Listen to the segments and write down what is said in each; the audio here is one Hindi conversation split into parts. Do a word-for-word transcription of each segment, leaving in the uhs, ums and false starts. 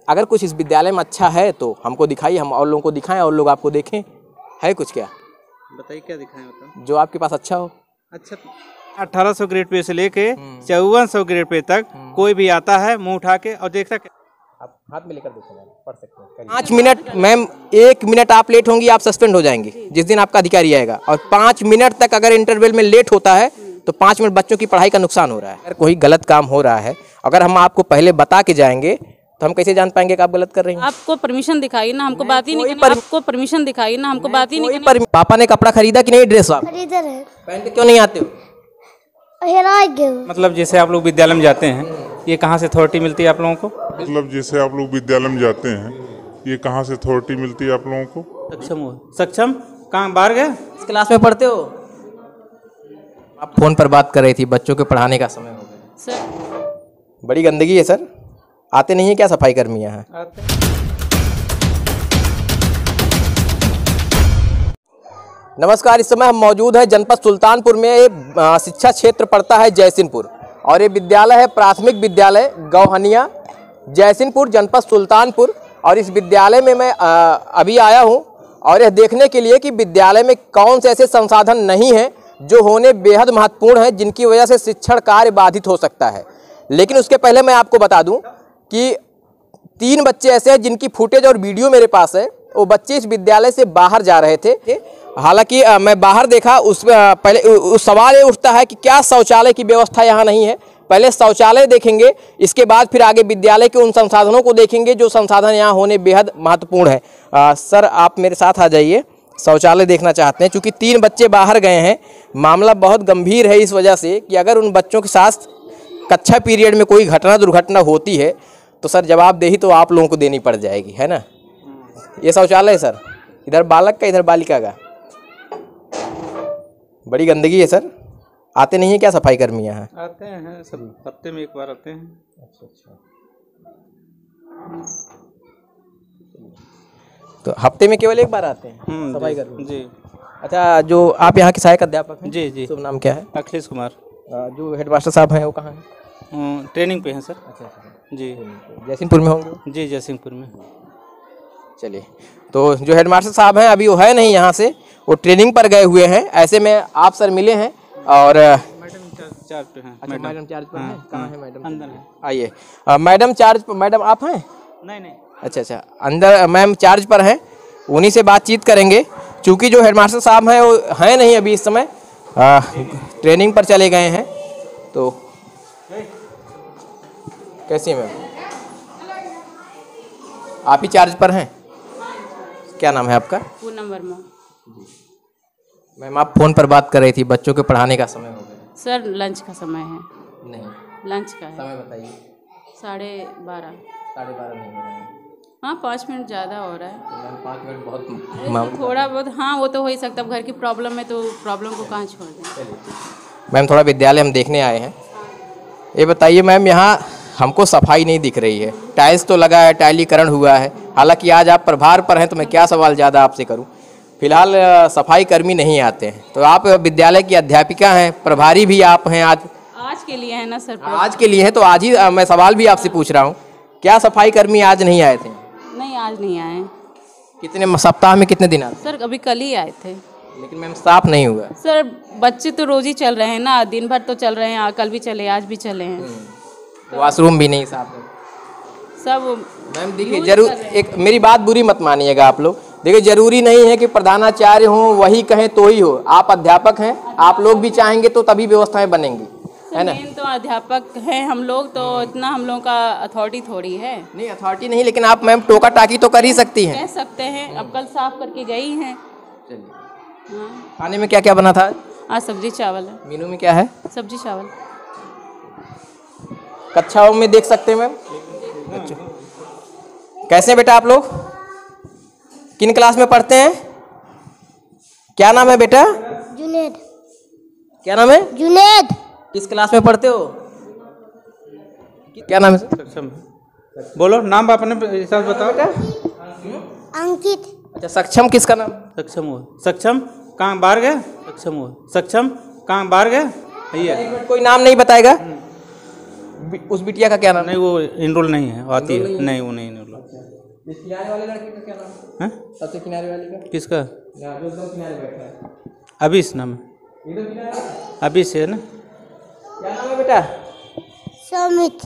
अगर कुछ इस विद्यालय में अच्छा है तो हमको दिखाइए, हम और लोगों को दिखाएं और लोग आपको देखें। है कुछ क्या? बताइए क्या दिखाएं बताओ। जो आपके पास अच्छा हो। अच्छा, अठारह सौ ग्रेड पे से लेके चौवन सौ ग्रेड पे तक कोई भी आता है मुंह उठा के और देख सकते। आप हाथ में लेकर देखो मैम, पढ़ सकते हैं। पाँच मिनट मैम, एक मिनट आप लेट होंगी आप सस्पेंड हो जाएंगे जिस दिन आपका अधिकारी आएगा। और पाँच मिनट तक अगर इंटरवल में लेट होता है तो पाँच मिनट बच्चों की पढ़ाई का नुकसान हो रहा है। अगर कोई गलत काम हो रहा है, अगर हम आपको पहले बता के जाएंगे तो हम कैसे जान पाएंगे कि आप गलत कर रही हैं? आपको परमिशन दिखाई ना, हमको बात ही नहीं करनी। आपको परमिशन दिखाई ना, हमको बात ही नहीं करनी। पापा ने कपड़ा खरीदा कि नहीं? ड्रेस आप खरीदा है, पहन के क्यों नहीं आते हो? मतलब जैसे आप लोग विद्यालय में जाते हैं, ये कहाँ से अथॉरिटी मिलती है आप लोगों को? मतलब जैसे आप लोग विद्यालय में जाते हैं, ये कहाँ से अथॉरिटी मिलती है आप लोगों को? सक्षम हो सक्षम कहाँ बाहर गए? इस क्लास में पढ़ते हो? आप फोन पर बात कर रही थी, बच्चों के पढ़ाने का समय हो गया सर। बड़ी गंदगी है सर। आते नहीं है क्या सफाई कर्मी यहाँ? नमस्कार, इस समय हम मौजूद हैं जनपद सुल्तानपुर में। एक शिक्षा क्षेत्र पड़ता है जयसिंहपुर और ये विद्यालय है प्राथमिक विद्यालय गौहनिया जयसिंहपुर जनपद सुल्तानपुर। और इस विद्यालय में मैं आ, अभी आया हूँ और यह देखने के लिए कि विद्यालय में कौन से ऐसे संसाधन नहीं हैं जो होने बेहद महत्वपूर्ण हैं, जिनकी वजह से शिक्षण कार्य बाधित हो सकता है। लेकिन उसके पहले मैं आपको बता दूं कि तीन बच्चे ऐसे हैं जिनकी फुटेज और वीडियो मेरे पास है। वो बच्चे इस विद्यालय से बाहर जा रहे थे। हालांकि मैं बाहर देखा, उस पहले उस सवाल ये उठता है कि क्या शौचालय की व्यवस्था यहाँ नहीं है। पहले शौचालय देखेंगे, इसके बाद फिर आगे विद्यालय के उन संसाधनों को देखेंगे जो संसाधन यहाँ होने बेहद महत्वपूर्ण है। आ, सर आप मेरे साथ आ जाइए, शौचालय देखना चाहते हैं। चूँकि तीन बच्चे बाहर गए हैं, मामला बहुत गंभीर है इस वजह से कि अगर उन बच्चों के साथ कक्षा पीरियड में कोई घटना दुर्घटना होती है तो सर जवाबदेही तो आप लोगों को देनी पड़ जाएगी, है ना? ये शौचालय है सर, इधर बालक का इधर बालिका का। बड़ी गंदगी है सर। आते नहीं है क्या सफाई कर्मी यहाँ? आते हैं सब, हफ्ते में एक बार आते हैं। अच्छा अच्छा, तो हफ्ते में केवल एक बार आते हैं सफाई कर्मी जी। अच्छा, जो आप यहाँ के सहायक अध्यापक हैं? जी जी। शुभ नाम क्या है? अखिलेश कुमार। जो हेडमास्टर साहब हैं वो कहाँ हैं? ट्रेनिंग पे हैं सर। अच्छा अच्छा जी। जयसिंहपुर में होंगे? जी जयसिंहपुर में। चलिए, तो जो हेडमास्टर साहब हैं अभी वो है नहीं यहाँ से, वो ट्रेनिंग पर गए हुए हैं। ऐसे में आप सर मिले हैं और मैडम चार्ज पे हैं। अच्छा, मैडम चार्ज पर हैं? कहाँ है मैडम? अंदर है। आइए, मैडम चार्ज पर। मैडम आप हैं? नहीं नहीं। अच्छा अच्छा, अंदर मैम चार्ज पर हैं, उन्हीं से बातचीत करेंगे। चूँकि जो हेडमास्टर साहब हैं वो हैं नहीं अभी इस समय, आ, ट्रेनिंग पर चले गए हैं। तो कैसी है मैम? आप ही चार्ज पर हैं? क्या नाम है आपका? पूनम वर्मा। मैम आप फोन पर बात कर रही थी, बच्चों के पढ़ाने का समय हो गया। सर लंच का समय है। नहीं, लंच का है। समय बताइए। साढ़े बारह। साढ़े बारह नहीं हो रहे हैं? हाँ, पाँच मिनट ज़्यादा हो रहा है। तो मैम पाँच मिनट बहुत अरे मामूली थोड़ा बहुत, हाँ वो तो हो ही सकता है। अब घर की प्रॉब्लम है तो प्रॉब्लम को कहाँ छोड़ दें। चलिए। मैम थोड़ा विद्यालय हम देखने आए हैं। ये बताइए मैम, यहाँ हमको सफाई नहीं दिख रही है। टाइल्स तो लगा है, टाइलीकरण हुआ है। हालांकि आज आप प्रभार पर हैं तो मैं क्या सवाल ज़्यादा आपसे करूं। फिलहाल सफाई कर्मी नहीं आते हैं, तो आप विद्यालय की अध्यापिका हैं, प्रभारी भी आप हैं। आज आज के लिए है ना सर? आज के लिए है, तो आज ही मैं सवाल भी आपसे पूछ रहा हूँ, क्या सफाई कर्मी आज नहीं आए थे? नहीं, आज नहीं आए। कितने सप्ताह में कितने दिन आते? सर अभी कल ही आए थे। लेकिन मैम साफ नहीं हुआ। सर बच्चे तो रोज ही चल रहे हैं ना, दिन भर तो चल रहे हैं। कल भी चले, आज भी चले हैं। वॉशरूम भी नहीं साफ है सब। मैम देखिए, जरूर एक मेरी बात बुरी मत मानिएगा आप लोग। देखिए, जरूरी नहीं है कि प्रधानाचार्य हो वही कहें तो ही हो। आप अध्यापक हैं, आप लोग भी चाहेंगे तो तभी व्यवस्थाएं बनेंगी, है ना? मेन तो अध्यापक हैं हम लोग, तो इतना हम लोगों का अथॉरिटी थोड़ी है। नहीं अथॉरिटी नहीं, लेकिन आप मैम टोका टाकी तो कर ही सकती हैं। कह सकते हैं, अब कल साफ करके गई हैं। चलिए, हाँ। खाने में क्या क्या बना था? आज सब्जी चावल है। मेनू में क्या है? सब्जी चावल। कक्षाओं में देख सकते हैं मैम। कैसे हैं बेटा आप लोग? किन क्लास में पढ़ते हैं? क्या नाम है बेटा? जुनेद। क्या नाम है? जुनेद। किस क्लास में पढ़ते हो? क्या नाम है सर? सक्षम। बोलो नाम अपने हिसाब से बताओ। अंकित। अच्छा, सक्षम किसका नाम? सक्षम हो सक्षम कहाँ बाहर गए? सक्षम हो सक्षम कहाँ बाहर गए? भैया कोई नाम नहीं बताएगा। बि- उस बिटिया का क्या नाम है? नहीं वो इनरोल नहीं है, आती है नहीं, वो नहीं इनरोल इस किनारे वाले लड़के का क्या नाम है? है। सबसे किनारे वाले का? किसका? यहाँ जो एकदम किनारे बैठा है, अभी नाम है, एकदम किनारे। अभी से है ना। क्या नाम है बेटा? सुमित।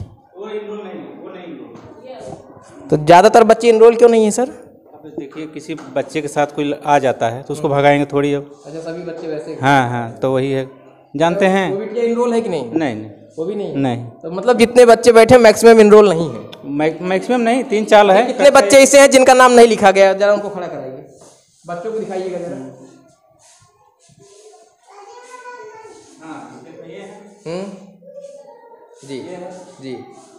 तो ज़्यादातर बच्चे इनरोल क्यों नहीं है सर? अब देखिए किसी बच्चे के साथ कोई आ जाता है तो उसको भगाएंगे थोड़ी अब। अच्छा, सभी बच्चे वैसे? हाँ हाँ, तो वही है, जानते हैं। वो बिटिया इनरोल है कि नहीं? नहीं नहीं वो भी नहीं? नहीं, तो मतलब जितने बच्चे बैठे मैक्सिमम इनरोल नहीं है। मैक, मैक्सिमम नहीं, तीन चार है। कितने बच्चे ऐसे हैं जिनका नाम नहीं लिखा गया? जरा उनको खड़ा कराइए, बच्चों को दिखाइएगा जरा। हम्म, जी जी।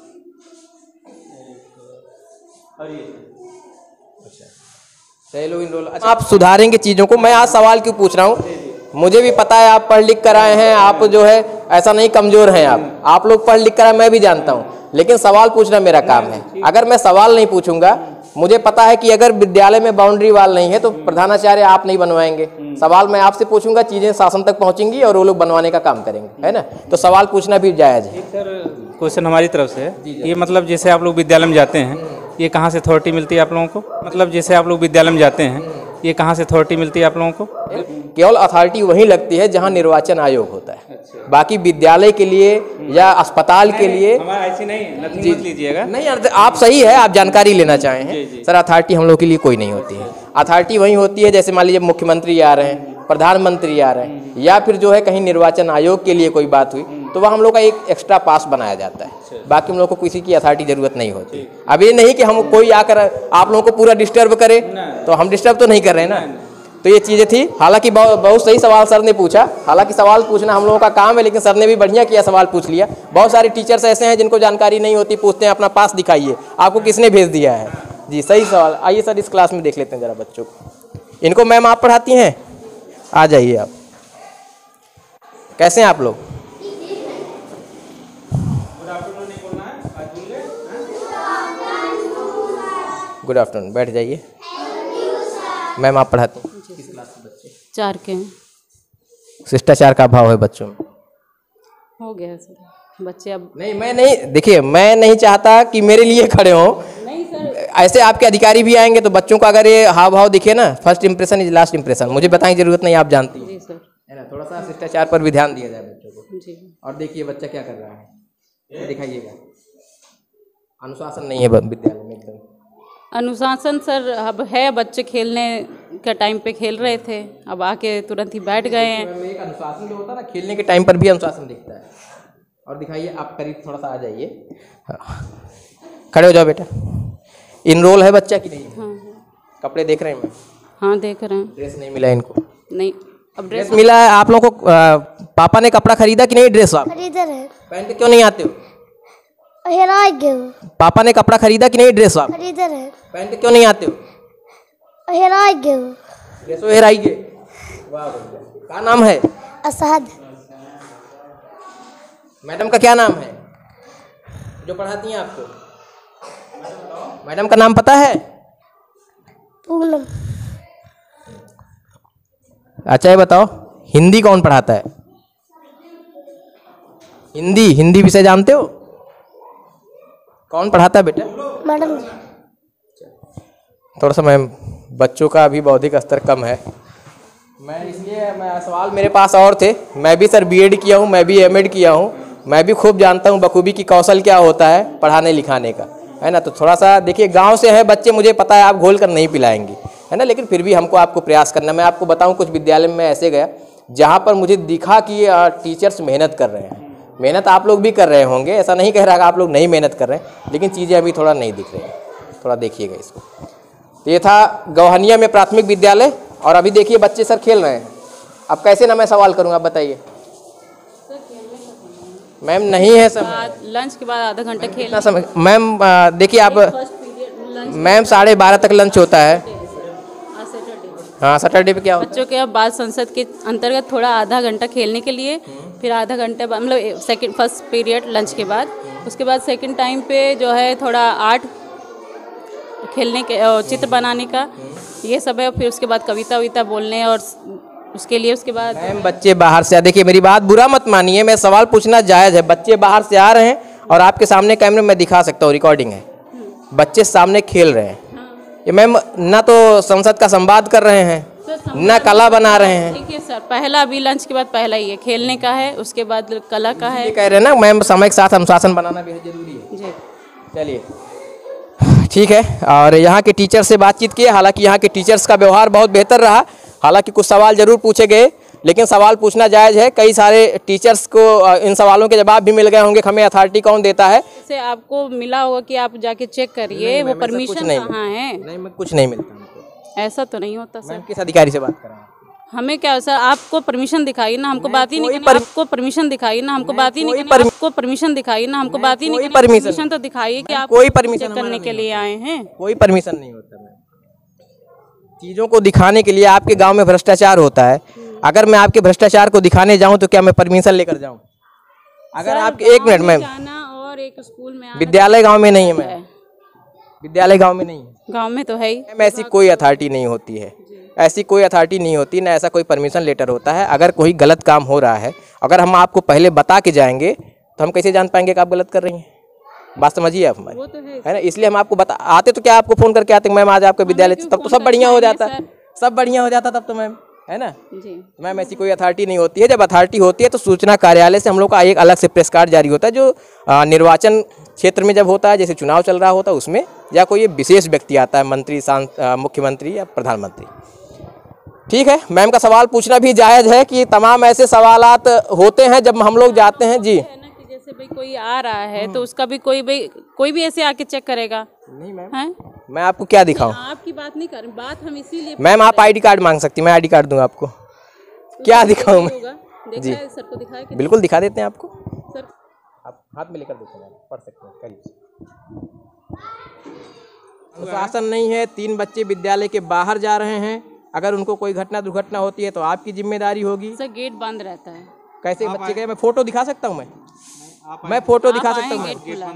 अच्छा, चलो इनरोल। अच्छा, आप सुधारेंगे चीज़ों को। मैं आज सवाल क्यों पूछ रहा हूँ, मुझे भी पता है आप पढ़ लिख कर आए हैं, आप जो है ऐसा नहीं कमज़ोर हैं आप आप लोग पढ़ लिख कर आए, मैं भी जानता हूँ, लेकिन सवाल पूछना मेरा काम है। अगर मैं सवाल नहीं पूछूंगा, मुझे पता है कि अगर विद्यालय में बाउंड्री वाल नहीं है तो प्रधानाचार्य आप नहीं बनवाएंगे। सवाल मैं आपसे पूछूंगा, चीज़ें शासन तक पहुंचेंगी और वो लोग बनवाने का काम करेंगे, है ना। तो सवाल पूछना भी जायज़ है। सर क्वेश्चन हमारी तरफ से है, ये मतलब जैसे आप लोग विद्यालय में जाते हैं, ये कहाँ से अथॉरिटी मिलती है आप लोगों को? मतलब जैसे आप लोग विद्यालय में जाते हैं, ये कहाँ से अथॉरिटी मिलती है आप लोगों को? केवल अथॉरिटी वहीं लगती है जहाँ निर्वाचन आयोग होता है। बाकी विद्यालय के लिए या अस्पताल के लिए हमारा ऐसी नहीं, नथिंग मत लीजिएगा। नहीं, अर्थ- आप सही है, आप जानकारी लेना चाहे हैं सर। अथॉरिटी हम लोग के लिए कोई नहीं होती है। अथॉरिटी वहीं होती है जैसे मान लीजिए मुख्यमंत्री आ रहे हैं, प्रधानमंत्री आ रहे हैं, या फिर जो है कहीं निर्वाचन आयोग के लिए कोई बात हुई तो वह हम लोग का एक एक्स्ट्रा पास बनाया जाता है। बाकी हम लोग को किसी की अथॉरिटी जरूरत नहीं होती। अब ये नहीं कि हम कोई आकर आप लोगों को पूरा डिस्टर्ब करे, तो हम डिस्टर्ब तो नहीं कर रहे हैं ना। तो ये चीज़ें थी। हालांकि बहुत बहुत सही सवाल सर ने पूछा। हालांकि सवाल पूछना हम लोगों का काम है, लेकिन सर ने भी बढ़िया किया, सवाल पूछ लिया। बहुत सारे टीचर्स ऐसे हैं जिनको जानकारी नहीं होती, पूछते हैं अपना पास दिखाइए, आपको किसने भेज दिया है। जी सही सवाल। आइए सर इस क्लास में देख लेते हैं जरा बच्चों को। इनको मैम आप पढ़ाती हैं? आ जाइए आप। कैसे हैं आप लोग? गुड आफ्टरनून, बैठ जाइए। मैम आप पढ़ाती हैं? किस क्लास के बच्चे? चार के हैं। शिष्टाचार का अभाव है बच्चों में। हो गया सर, बच्चे अब नहीं, मैं नहीं, देखिए मैं नहीं चाहता कि मेरे लिए खड़े हों। नहीं सर, ऐसे आपके अधिकारी भी आएंगे तो बच्चों का अगर ये हाव भाव दिखे ना, first impression is last impression. मुझे बताने की जरूरत नहीं, आप जानती हैं, जी सर, है ना। थोड़ा सा शिष्टाचार पर भी ध्यान दिया जाए बच्चों को। जी। और देखिए बच्चा क्या कर रहा है, ये दिखाइएगा। अनुशासन नहीं है विद्यालय में एकदम। अनुशासन सर अब है, बच्चे खेलने के टाइम पे खेल रहे थे, अब आके तुरंत ही बैठ गए हैं। मैम, एक अनुशासन जो होता है ना, खेलने के टाइम पर भी अनुशासन दिखता है। और दिखाइए, आप करीब थोड़ा सा आ जाइए। हाँ, खड़े हो जाओ बेटा। इनरोल है बच्चा कि नहीं? हाँ हाँ कपड़े देख रहे हैं मैम? हाँ देख रहे हैं। ड्रेस नहीं मिला इनको? नहीं, अब ड्रेस ड्रेस मिला है आप लोगों को। आ, पापा ने कपड़ा खरीदा कि नहीं? ड्रेस आप खरीदर है। पहन के क्यों नहीं आते हो? हेरा गए। पापा ने कपड़ा खरीदा कि नहीं? ड्रेस आप खरीदर है। पहन के क्यों नहीं आते हो? हेरा गए। ड्रेस हेराई गए। वाह भैया, क्या नाम है? असहद। मैडम का क्या नाम है जो पढ़ाती हैं आपको? मैडम का नाम पता है? पूनम। अच्छा ये बताओ, हिंदी कौन पढ़ाता है? हिंदी हिंदी विषय जानते हो? कौन पढ़ाता है बेटा? मैडम। थोड़ा सा मैम, बच्चों का अभी बौद्धिक स्तर कम है। मैं इसलिए मैं सवाल मेरे पास और थे। मैं भी सर बीएड किया हूँ, मैं भी एमएड किया हूँ, मैं भी खूब जानता हूँ बखूबी की कौशल क्या होता है पढ़ाने लिखाने का, है ना। तो थोड़ा सा देखिए, गांव से है बच्चे, मुझे पता है आप घोल कर नहीं पिलाएंगे, है ना, लेकिन फिर भी हमको आपको प्रयास करना। मैं आपको बताऊँ, कुछ विद्यालय में मैं ऐसे गया जहाँ पर मुझे दिखा कि टीचर्स मेहनत कर रहे हैं। मेहनत आप लोग भी कर रहे होंगे, ऐसा नहीं कह रहा कि आप लोग नहीं मेहनत कर रहे हैं, लेकिन चीज़ें अभी थोड़ा नहीं दिख रही हैं। थोड़ा देखिएगा इसको। तो ये था गौहनिया में प्राथमिक विद्यालय। और अभी देखिए बच्चे सर खेल रहे हैं। अब कैसे ना मैं सवाल करूँगा, आप बताइए। मैम नहीं है सर, लंच के बाद आधा घंटा खेल कितना समय मैम? आ, देखिए आप, मैम साढ़े बारह तक लंच होता है। हाँ, सैटरडे पे क्या होता है? बच्चों के अब बाल संसद के अंतर्गत थोड़ा आधा घंटा खेलने के लिए, फिर आधा घंटे बाद मतलब सेकंड फर्स्ट पीरियड लंच के बाद, उसके बाद सेकंड टाइम पे जो है थोड़ा आर्ट खेलने के, चित्र बनाने का ये सब है। फिर उसके बाद कविता विता बोलने और उसके लिए उसके बाद मैम बच्चे बाहर से, देखिए मेरी बात बुरा मत मानिए, मैं सवाल पूछना जायज़ है। बच्चे बाहर से आ रहे हैं और आपके सामने कैमरे में दिखा सकता हूँ, रिकॉर्डिंग है, बच्चे सामने खेल रहे हैं। ये मैम ना तो संसद का संवाद कर रहे हैं, ना कला बना रहे हैं। देखिए सर, पहला अभी लंच के बाद पहला ही है, खेलने का है, उसके बाद कला का है। ये कह रहे हैं ना मैम, समय के साथ अनुशासन बनाना भी जरूरी है। जी चलिए ठीक है। और यहाँ के टीचर से बातचीत किए, हालांकि यहाँ के टीचर्स का व्यवहार बहुत बेहतर रहा। हालांकि कुछ सवाल जरूर पूछे गए, लेकिन सवाल पूछना जायज़ है। कई सारे टीचर्स को इन सवालों के जवाब भी मिल गए होंगे। हमें अथॉरिटी कौन देता है? जैसे आपको मिला होगा कि आप जाके चेक करिए वो परमिशन कहाँ है। नहीं, मैं कुछ नहीं मिलता हमको। ऐसा तो नहीं होता सर। किस अधिकारी से बात कर रहे हैं? हमें क्या सर, आपको परमिशन दिखाई ना, हमको बात ही नहीं करनी। आपको परमिशन दिखाई ना, हमको बात ही नहीं करनी। आपको परमिशन दिखाई ना, हमको बात ही नहीं करनी। परमिशन तो दिखाइए कि आप कोई परमिशन करने के लिए आए हैं। कोई परमिशन नहीं होता। चीज़ों को दिखाने के लिए आपके गांव में भ्रष्टाचार होता है। अगर मैं आपके भ्रष्टाचार को दिखाने जाऊं तो क्या मैं परमिशन लेकर जाऊं? अगर आपके एक मिनट में और एक स्कूल में विद्यालय गांव में नहीं है, मैं विद्यालय गांव में नहीं है, गांव में तो है ही। ऐसी कोई अथॉरिटी नहीं होती है, ऐसी कोई अथॉरिटी नहीं होती, ना ऐसा कोई परमिशन लेटर होता है। अगर कोई गलत काम हो रहा है, अगर हम आपको पहले बता के जाएंगे तो हम कैसे जान पाएंगे कि आप गलत कर रही हैं? बात समझिए आप हमारी, वो तो है, है ना? इसलिए हम आपको बता आते तो क्या आपको फ़ोन करके आते मैम आज आपके विद्यालय, तब तो सब बढ़िया हो जाता, सब बढ़िया हो जाता तब तो मैम, है ना जी। मैम ऐसी कोई अथॉरिटी नहीं होती है। जब अथॉरिटी होती है तो सूचना कार्यालय से हम लोग का एक अलग से प्रेस कार्ड जारी होता है, जो आ, निर्वाचन क्षेत्र में जब होता है, जैसे चुनाव चल रहा होता है उसमें, या कोई विशेष व्यक्ति आता है, मंत्री, मुख्यमंत्री या प्रधानमंत्री। ठीक है, मैम का सवाल पूछना भी जायज़ है कि तमाम ऐसे सवालात होते हैं जब हम लोग जाते हैं। जी, जैसे भाई कोई आ रहा है तो उसका भी कोई भाई कोई भी ऐसे आके चेक करेगा? नहीं मैम, है मैं आपको क्या दिखाऊं? आपकी बात नहीं कर, बात हम इसीलिए। मैम आप आईडी कार्ड मांग सकती, मैं आईडी कार्ड दूंगा आपको। क्या दिखाऊं मैं? जी सर को दिखाया कि बिल्कुल दिखा देते हैं आपको। सर आप हाथ में लेकर देखें, मैम पढ़ सकते हैं, करिए। अनुशासन नहीं है, तीन बच्चे विद्यालय के बाहर जा रहे हैं। अगर उनको कोई घटना दुर्घटना होती है तो आपकी जिम्मेदारी होगी। सर गेट बंद रहता है। कैसे बच्चे गए? मैं फोटो दिखा सकता हूँ, मैं मैं फोटो दिखा सकता हूँ,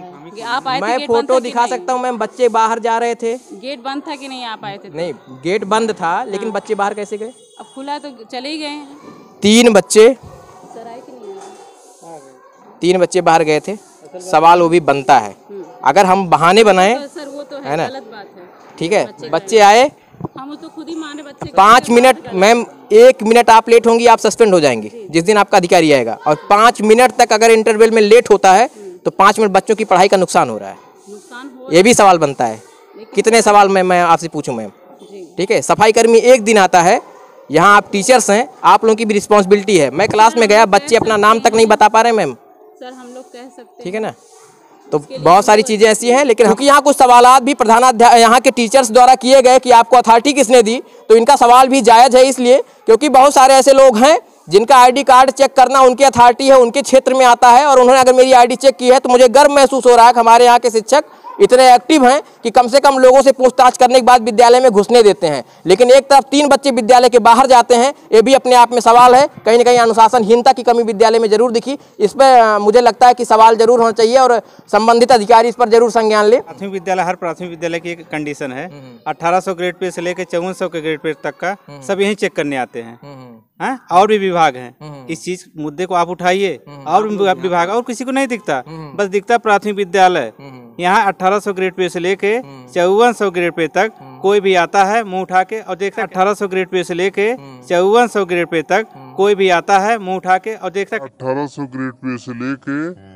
आप आए थे, मैं फोटो दिखा सकता हूँ मैम। बच्चे बाहर जा रहे थे, गेट बंद था कि नहीं? आप आए थे? नहीं, गेट बंद था, लेकिन बच्चे बाहर कैसे गए? अब खुला तो चले ही गए। तीन बच्चे, सर आए कि नहीं? तीन बच्चे बाहर गए थे। सवाल वो भी बनता है, अगर हम बहाने बनाएं, सर वो तो है ना? गलत बात है। ठीक है, बच्चे आए, हम तो खुद ही माने बच्चे। पाँच मिनट मैम, एक मिनट आप लेट होंगी आप सस्पेंड हो जाएंगे जिस दिन आपका अधिकारी आएगा। और पाँच मिनट तक अगर इंटरवल में लेट होता है तो पाँच मिनट बच्चों की पढ़ाई का नुकसान हो रहा है। नुकसान हो, ये भी सवाल बनता है। कितने सवाल मैं मैं आपसे पूछूं मैम? ठीक है, सफाई कर्मी एक दिन आता है, यहाँ आप टीचर्स हैं, आप लोगों की भी रिस्पॉन्सिबिलिटी है। मैं क्लास में गया, बच्चे अपना नाम तक नहीं बता पा रहे मैम। सर हम लोग कह सकते हैं, ठीक है ना? तो बहुत सारी चीज़ें ऐसी हैं, लेकिन क्योंकि यहाँ कुछ सवालात भी प्रधानाध्यापक यहाँ के टीचर्स द्वारा किए गए कि आपको अथॉरिटी किसने दी, तो इनका सवाल भी जायज़ है। इसलिए क्योंकि बहुत सारे ऐसे लोग हैं जिनका आईडी कार्ड चेक करना उनकी अथॉरिटी है, उनके क्षेत्र में आता है, और उन्होंने अगर मेरी आईडी चेक की है तो मुझे गर्व महसूस हो रहा है कि हमारे यहाँ के शिक्षक इतने एक्टिव हैं कि कम से कम लोगों से पूछताछ करने के बाद विद्यालय में घुसने देते हैं। लेकिन एक तरफ तीन बच्चे विद्यालय के बाहर जाते हैं, ये भी अपने आप में सवाल है। कहीं ना कहीं अनुशासनहीनता की कमी विद्यालय में जरूर दिखी। इस पर मुझे लगता है कि सवाल जरूर होना चाहिए और संबंधित अधिकारी इस पर जरूर संज्ञान ले। प्राथमिक विद्यालय, हर प्राथमिक विद्यालय की एक कंडीशन है, अठारह सौ ग्रेड पे से लेकर चौवन सौ के ग्रेड पे तक का सब यहीं चेक करने आते हैं। हैं? और भी विभाग हैं, इस चीज मुद्दे को आप उठाइए। और भी विभाग और किसी को नहीं दिखता, बस दिखता प्राथमिक विद्यालय। यहाँ अठारह सौ ग्रेड पे से लेके चौवन सौ ग्रेड पे तक कोई भी आता है मुंह उठा के और देखता है। अठारह सौ ग्रेड पे से लेके चौवन सौ ग्रेड पे तक कोई भी आता है मुंह उठा के और देखता है। अठारह सौ ग्रेड पे से लेके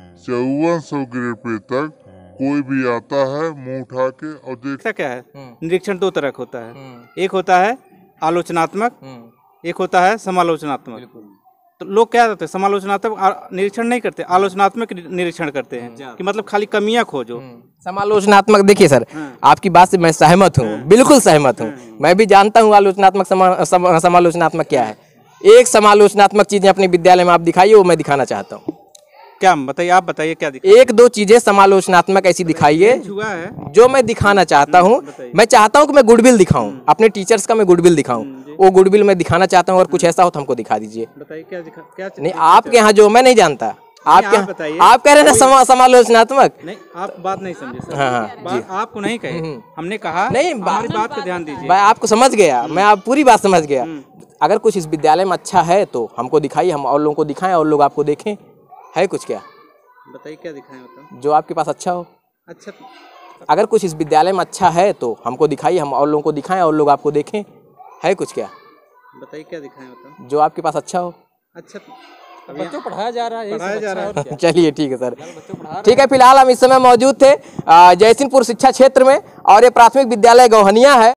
चौवन सौ ग्रेड पे तक कोई भी आता है मुंह उठा के और देखता क्या है। निरीक्षण दो तरह का होता है, एक होता है आलोचनात्मक, एक होता है समालोचनात्मक। तो लोग क्या करते हैं, समालोचनात्मक निरीक्षण नहीं करते, आलोचनात्मक निरीक्षण करते हैं कि मतलब खाली कमियां खोजो। समालोचनात्मक, देखिए सर आपकी बात से मैं सहमत हूँ, बिल्कुल सहमत हूँ। मैं भी जानता हूँ आलोचनात्मक समा, समालोचनात्मक क्या है। एक समालोचनात्मक चीजें अपने विद्यालय में आप दिखाइए, वो मैं दिखाना चाहता हूँ। क्या बताइए, आप बताइए क्या दिखाइए। एक दो चीजें समालोचनात्मक ऐसी दिखाइए जो मैं दिखाना चाहता हूँ। मैं चाहता हूँ कि मैं गुडविल दिखाऊं, अपने टीचर्स का मैं गुडविल दिखाऊं। वो गुडविल मैं दिखाना चाहता हूँ, और कुछ ऐसा हो तो हमको दिखा दीजिए। बताइए क्या दिखा, क्या नहीं आपके यहाँ जो मैं नहीं जानता, आपके यहाँ आप कह रहे हैं ना समालोचनात्मक। नहीं, आप बात नहीं समझे सर। हाँ हाँ, आपको नहीं कहे, हमने कहा नहीं, हमारी बात पे ध्यान दीजिए। मैं आपको समझ गया, मैं आप पूरी बात समझ गया। अगर कुछ इस विद्यालय में अच्छा है तो हमको दिखाइए, हम और लोगों को दिखाएं और लोग आपको देखें। है कुछ क्या? बताइए क्या दिखाएं बताओ। जो आपके पास अच्छा हो। अच्छा अगर कुछ इस विद्यालय में अच्छा है तो हमको दिखाइए, हम और लोगों को दिखाएं और लोग आपको देखें। है कुछ क्या? बताइए क्या दिखाएं बताओ। जो आपके पास अच्छा हो। अच्छा बच्चों पढ़ाया जा रहा है, यही पढ़ाया सब जा अच्छा रहा है और क्या। चलिए ठीक है सर। बच्चों पढ़ा ठीक है, फिलहाल हम इस समय मौजूद थे अ, जयसिंहपुर शिक्षा क्षेत्र में और ये प्राथमिक विद्यालय गौहनिया है।